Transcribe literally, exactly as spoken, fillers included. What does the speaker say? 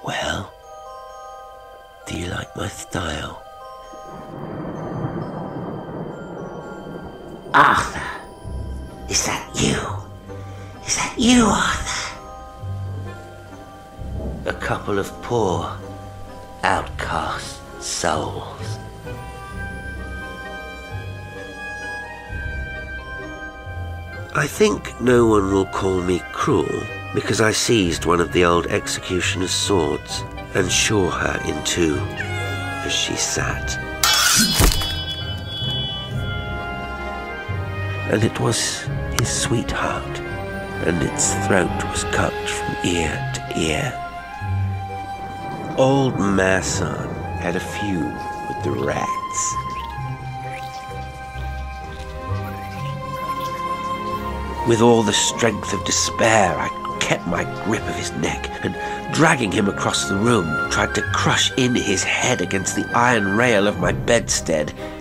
Well, do you like my style? Arthur, is that you? Is that you, Arthur? A couple of poor, outcast souls. I think no one will call me cruel because I seized one of the old executioner's swords and shore her in two as she sat. And it was his sweetheart, and its throat was cut from ear to ear. Old Masson had a feud with the rats. With all the strength of despair, I kept my grip of his neck and, dragging him across the room, tried to crush in his head against the iron rail of my bedstead.